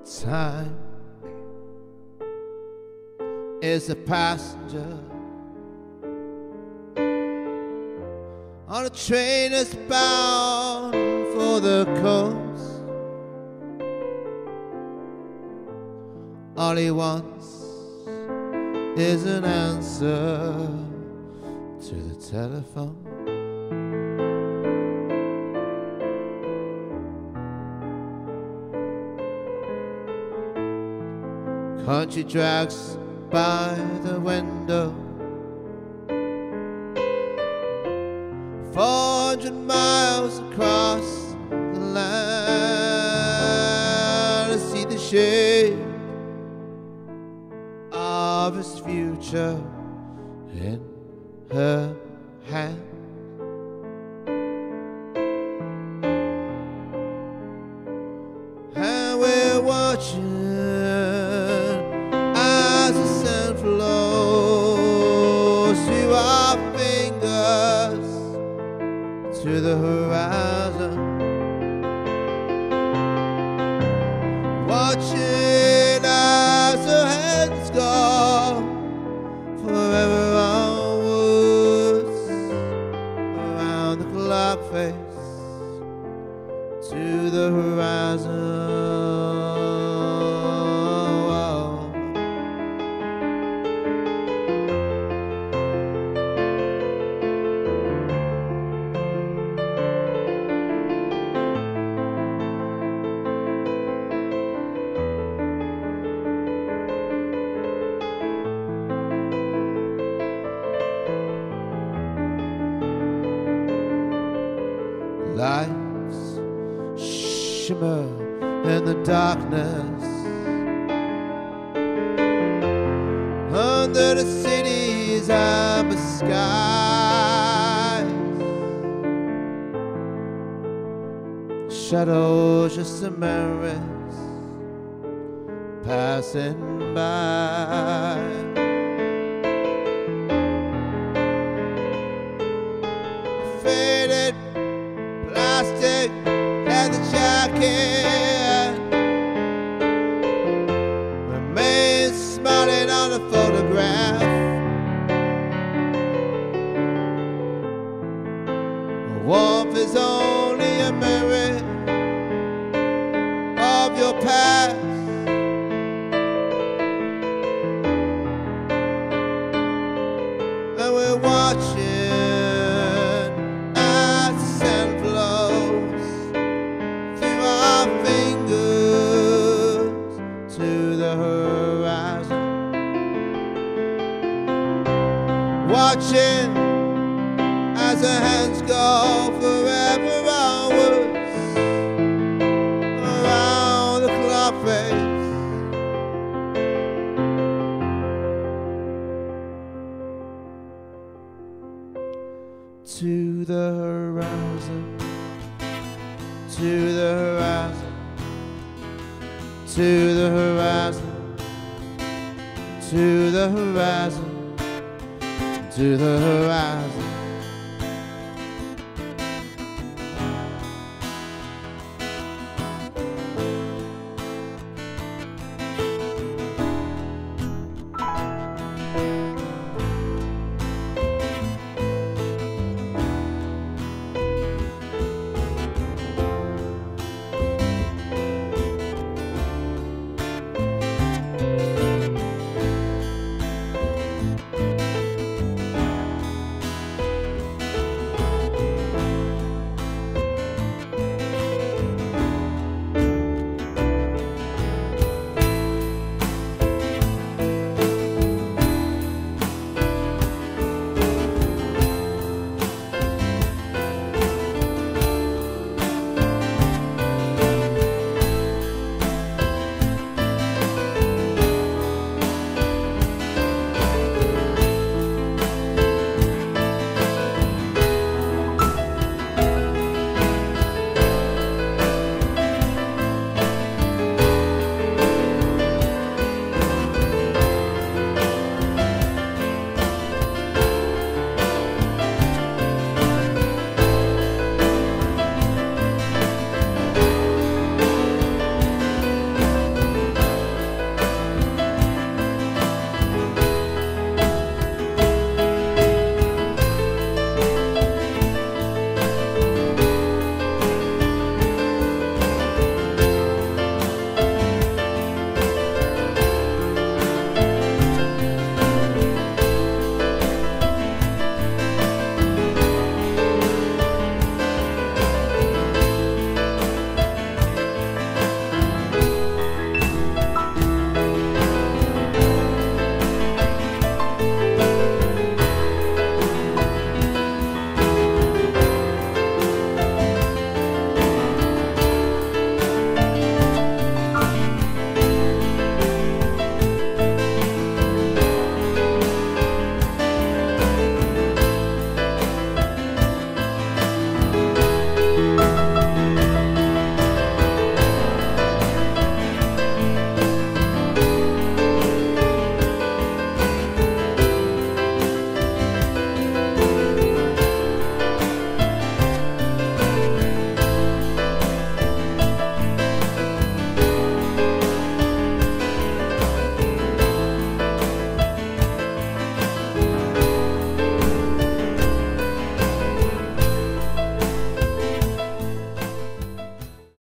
Time is a passenger on a train that's bound for the coast. All he wants is an answer to the telephone. Country drags by the window, 400 miles across the land to see the shape of his future in her hand. And we're watching as the sand flows through our fingers to the horizon, watching as her hands go forever onwards around the clock face to the horizon. Lights shimmer in the darkness under the city's amber skies. Shadows just the memories passing by. Faded plastic leather jacket remains smiling on the photograph. Warmth is only a memory of your past. And we're watching watching as her hands go forever onwards around the clock face to the horizon, to the horizon, to the horizon, to the horizon, to the horizon.